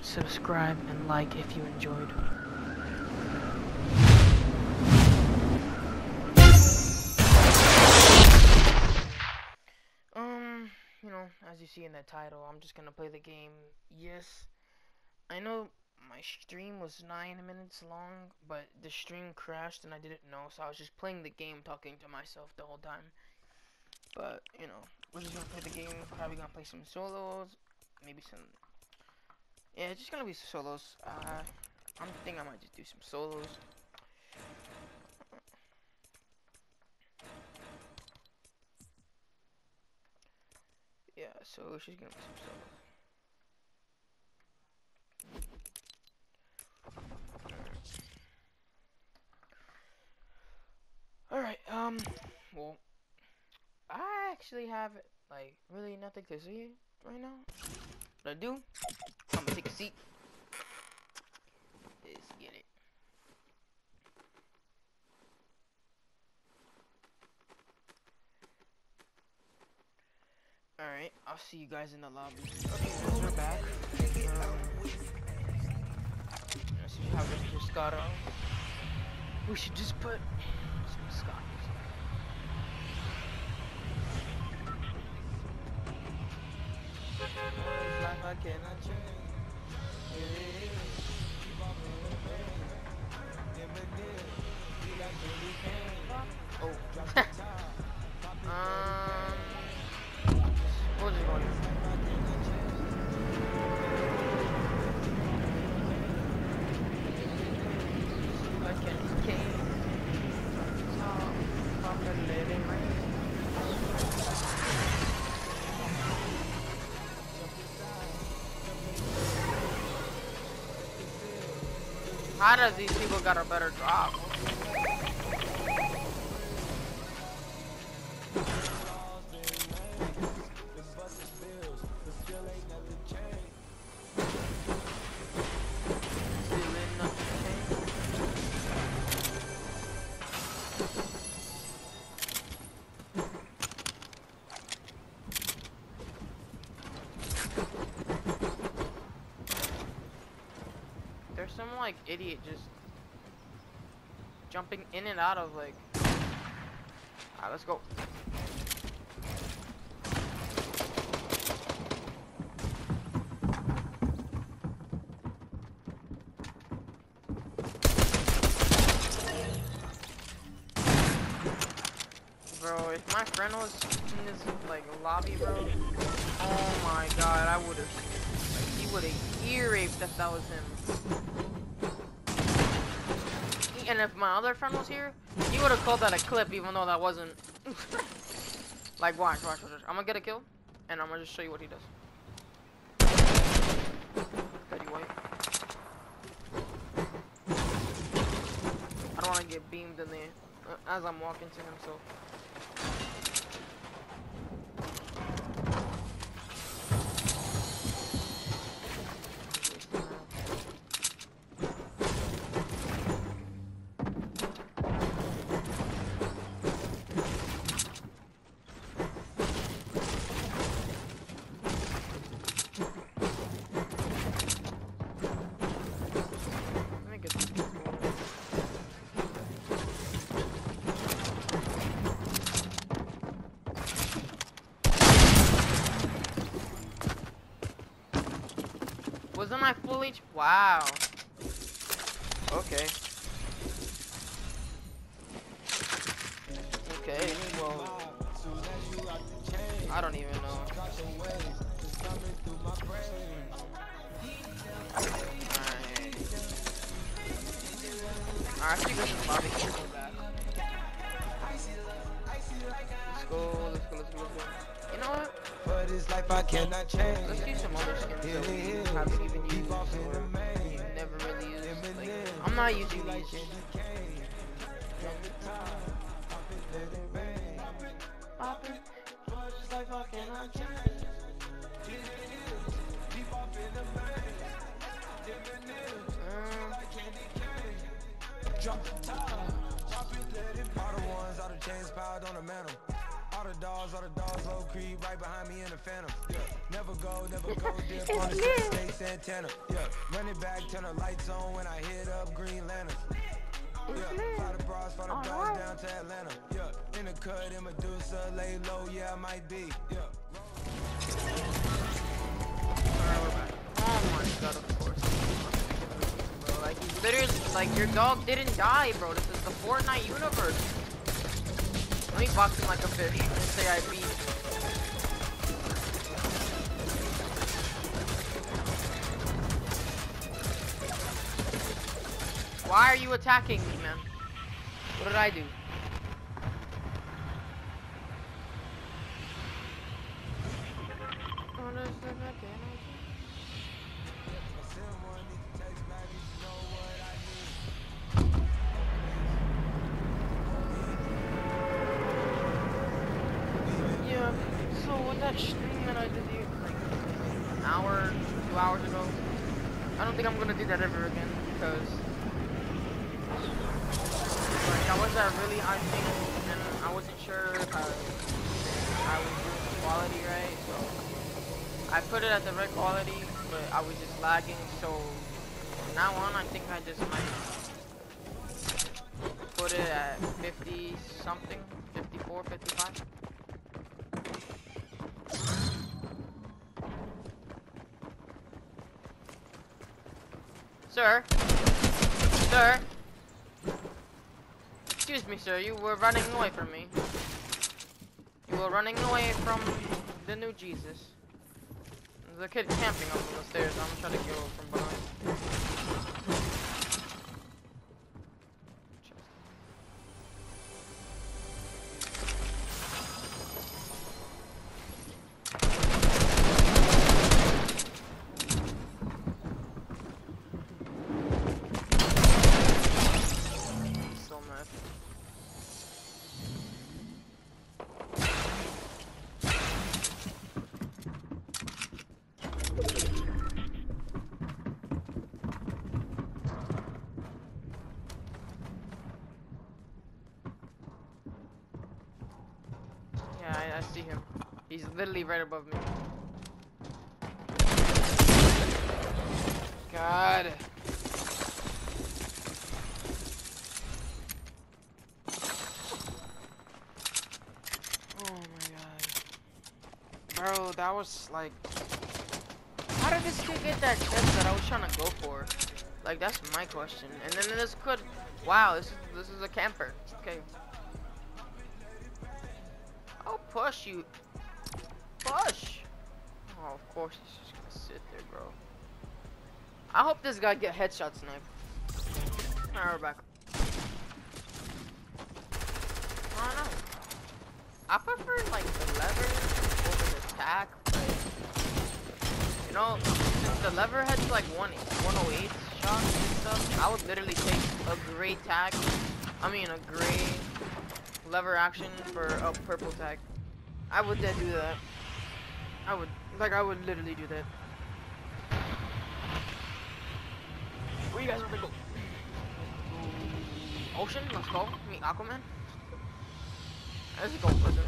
subscribe, and like if you enjoyed. You know, as you see in that title, I'm just gonna play the game. Yes, I know my stream was 9 minutes long, but the stream crashed and I didn't know, so I was just playing the game, talking to myself the whole time. But, you know, we're just gonna play the game, probably gonna play some solos, maybe some, yeah, it's just gonna be solos. I'm thinking I might just do some solos. Yeah, so it's just gonna be some solos. Alright, well, I actually have, like, really nothing to say right now. What I do, I'm gonna take a seat. Let's get it. Alright, I'll see you guys in the lobby. Okay, guys, we're back. Let's see how this just got on. We should just put some Scott music. Life I cannot change. Oh. We'll just go here. I can't cave. I'm living my How does these people got a better drop? There's some like idiot just jumping in and out of like. Alright, let's go. Bro, if my friend was in this like lobby, bro, oh my god, I would have, like, he would have ear raped if that was him. And if my other friend was here, he would have called that a clip, even though that wasn't. Like, watch. I'm gonna get a kill, and I'm gonna just show you what he does. Petty white. I don't want to get beamed in there as I'm walking to him, so. Wasn't I full H? Wow. Okay. Okay, well, I don't even know. Alright, I think this is lobby. Let's go. You know what? But it's life I cannot change. Let's do some other skins that we haven't even used or never really used. Like, I'm not using these. Drop the top, drop it, let it. All the ones, all the chains piled on the mantle. All the dogs low creep right behind me in the phantom. Yeah, never go dip on the set, stay Santana. Yeah, run it back, turn the lights on when I hit up Green Lanterns. Yeah, fly the bras down to Atlanta. Yeah, in the cut in Medusa, lay low, yeah, I might be. Yeah. Alright, we're back. Oh my god, of course. Bro, like, he's literally, like, your dog didn't die, bro. This is the Fortnite universe. Let me box him like a fish and say I beat. Why are you attacking me, man? What did I do? Yeah, so with that stream that I did like an hour, 2 hours ago, I don't think I'm gonna do that ever again because like I was at really high things and I wasn't sure if I was doing the quality right, so I put it at the right quality, but I was just lagging, so from now on I think I just might put it at 50 something, 54, 55. Sir? Sir? Excuse me, sir, you were running away from me. You were running away from the new Jesus. There's a kid camping up on the stairs. I'm gonna try to kill him from behind. So mad. I see him. He's literally right above me. God. Oh my god. Bro, that was like... How did this kid get that chest that I was trying to go for? Like, that's my question. And then this could... Wow, this is a camper. Okay. Oh, push you. Push. Oh, of course he's just gonna sit there, bro. I hope this guy get headshot snipe. Alright, we're back. I don't know. I prefer like the lever over the tack, but you know, since the lever has like 108 shots and stuff, I would literally take a gray tack. I mean a gray lever action for a purple tag. I would do that. I would literally do that. Where you guys want to go? Ocean, let's go. Meet Aquaman. Let's go, brother.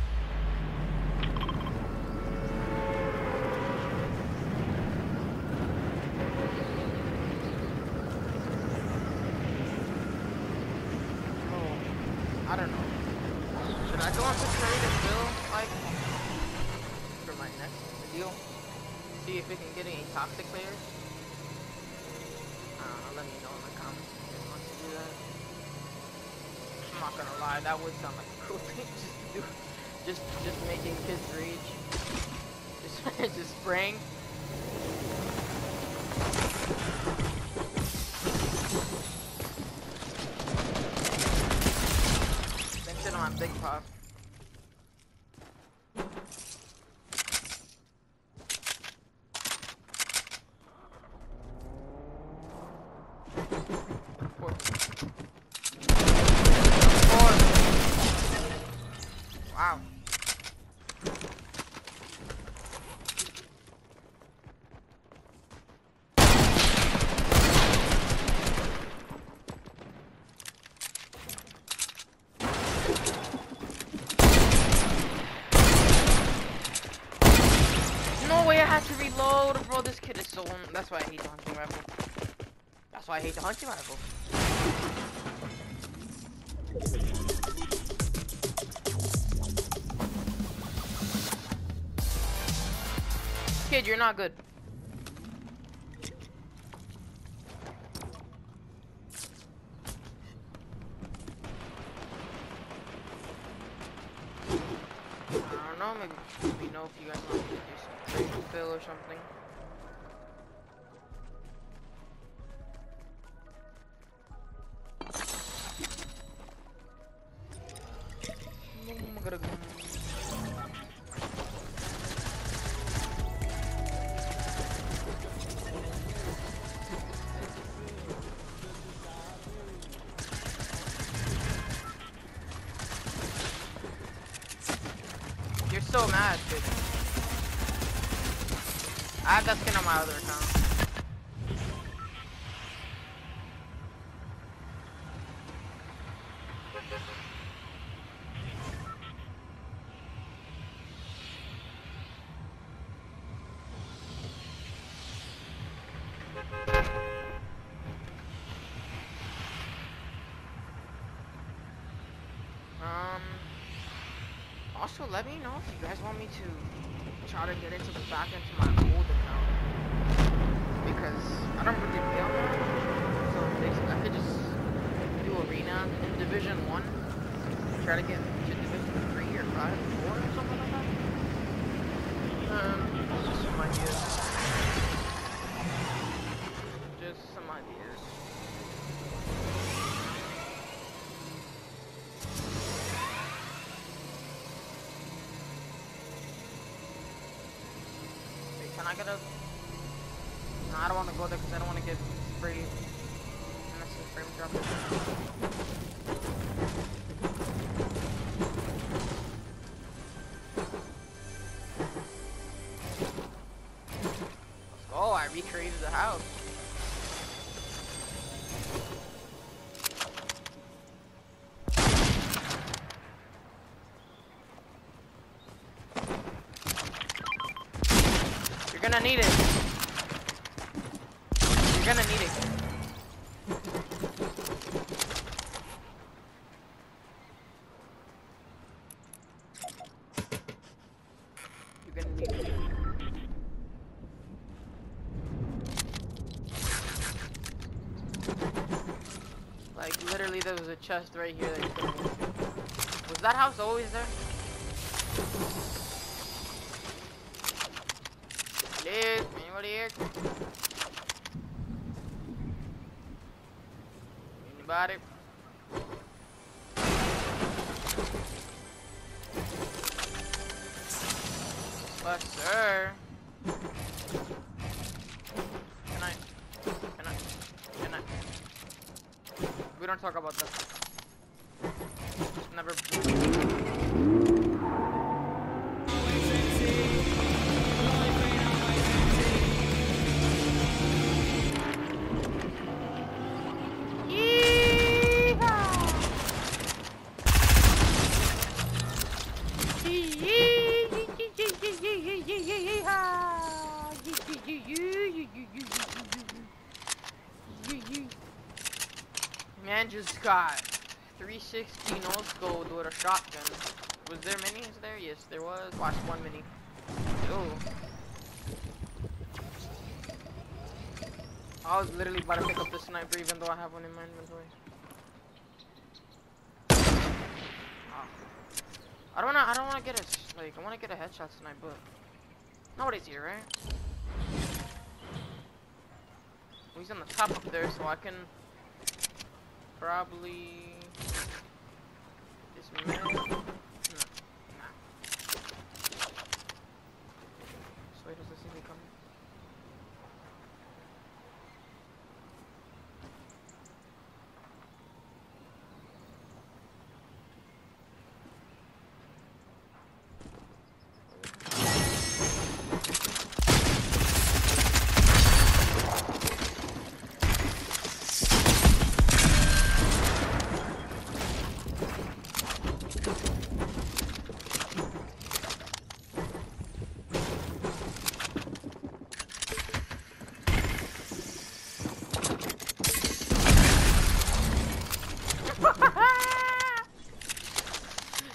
Oh, I don't know. Should I go on to trade and bill, like, for my next deal? See if we can get any toxic players? Let me know in the comments if you want to do that. I'm not gonna lie, that would sound like a cool thing just to do. Just making kids rage. Just spraying. Thanks to my big pop. Wow. had to reload, bro. This kid is so. That's why I hate the hunting rifle. That's why I hate the hunting rifle. Kid, you're not good. I don't know, maybe let me know if you guys want me to do some trade fill or something. You're so mad, dude. I have that skin on my other account. Also, let me know if you guys want me to try to get back into my old account, because I don't really play on that. So basically, I could just do arena in Division 1, try to get to Division 3 or 5 or 4 or something like that. Just some ideas. Just some ideas. Can I get a... No, I don't want to go there because I don't want to get sprayed. Unless the frame drop. Oh, I recreated the house. You're gonna need it. You're gonna need it. You're gonna need it. Like literally, there was a chest right here that you couldn't move to. Was that house always there? Dude, anybody here? Anybody? But sir, can I? We don't talk about that. Just never. Man just got 360 no scope with a shotgun. Was there minis there? Yes, there was. Watch one mini. Oh. I was literally about to pick up the sniper even though I have one in my inventory. Oh. I don't wanna get a I wanna get a headshot sniper, but nobody's here, right? He's on the top up there, so I can probably dismantle. Nah. So he doesn't see me coming.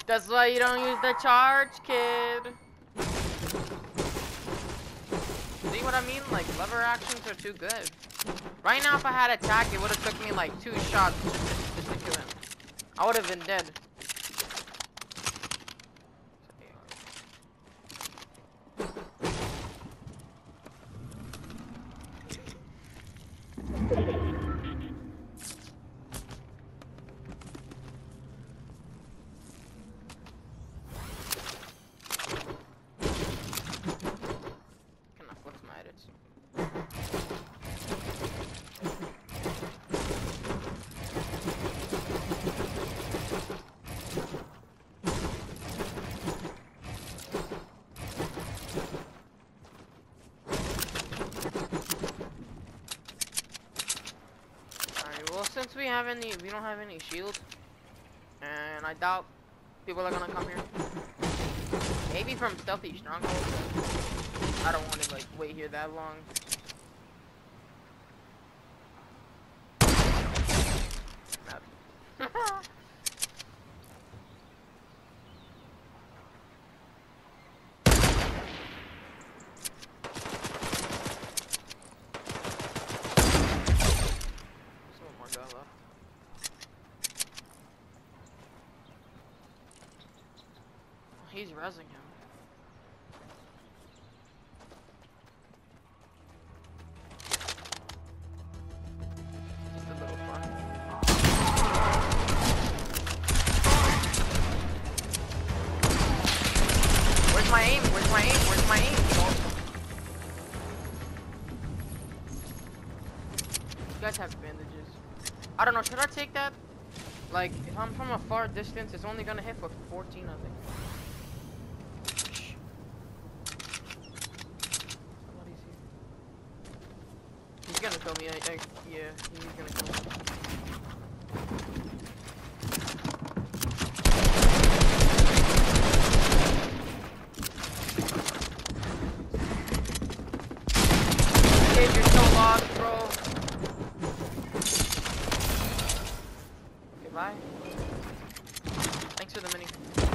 That's why you don't use the charge, kid. See what I mean? Like, lever actions are too good. Right now, if I had attack, it would have took me like 2 shots just to kill him. I would have been dead. Cannot flex my edits. Well, since we don't have any shields, and I doubt people are gonna come here. Maybe from stealthy stronghold. I don't want to like wait here that long. He's rezzing him. Just a little fun. Where's my aim? Where's my aim? Where's my aim? You guys have bandages. I don't know, should I take that? Like, if I'm from a far distance, it's only gonna hit for 14, I think. He's gonna kill me, yeah, he's gonna kill me. Kid, you're so lost, bro. Okay, bye. Thanks for the mini.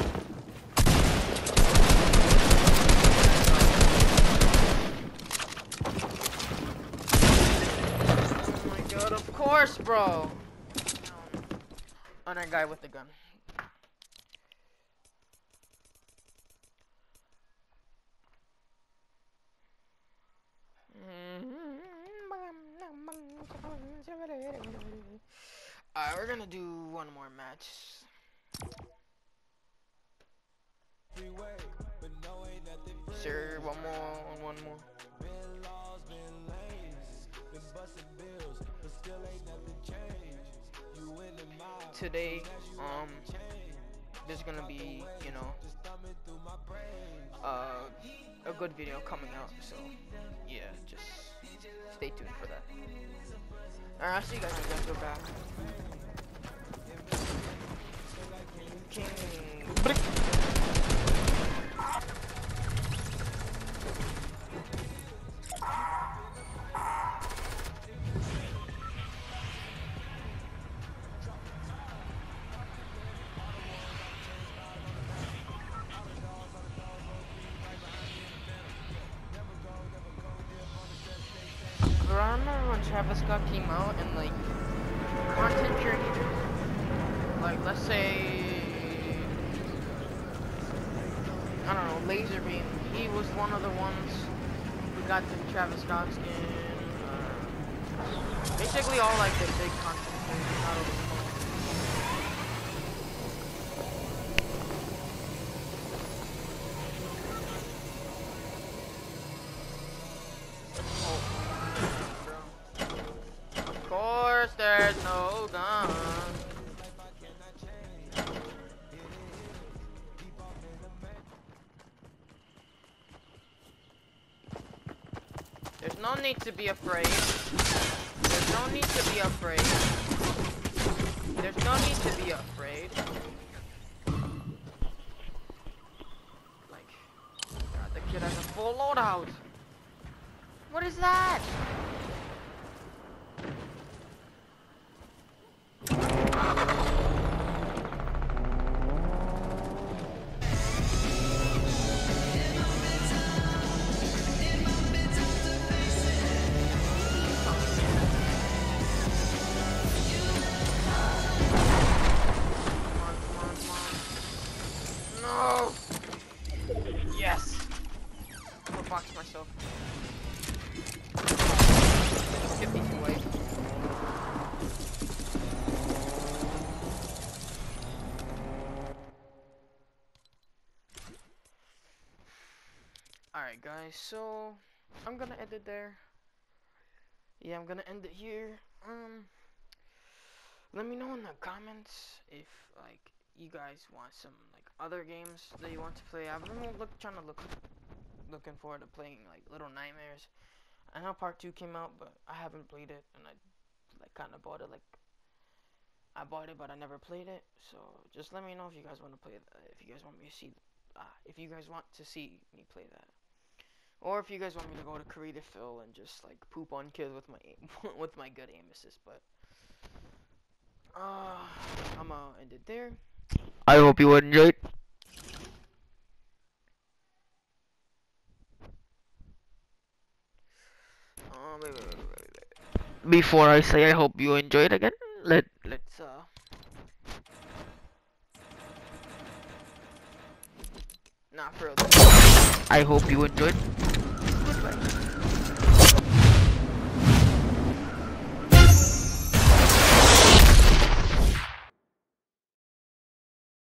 Of course, bro. Other guy with the gun. Alright, we're gonna do one more match. Sure, one more. Today, there's gonna be, you know, a good video coming out, so yeah, just stay tuned for that. Alright, I'll see you guys when you guys go back. I remember when Travis Scott came out and like content creators, like let's say, I don't know, Laserbeam, he was one of the ones who got the Travis Scott skin. Basically all like the big content creators out of the phone. There's no gun. There's no need to be afraid. There's no need to be afraid. There's no need to be afraid. Like, God, the kid has a full loadout. What is that? Alright guys, so I'm gonna end it there. Yeah, I'm gonna end it here. Let me know in the comments if like you guys want some like other games that you want to play. I've been looking forward to playing like Little Nightmares. I know part 2 came out, but I haven't played it, and I like kind of bought it. Like I bought it, but I never played it. So just let me know if you guys want to play that. If you guys want me to see, if you guys want to see me play that, or if you guys want me to go to Creative Fill and just like poop on kids with my with my good aim assist. But I'm gonna end it there. I hope you enjoyed. Before I say I hope you enjoyed again, let's not for real. I hope you enjoyed. Goodbye.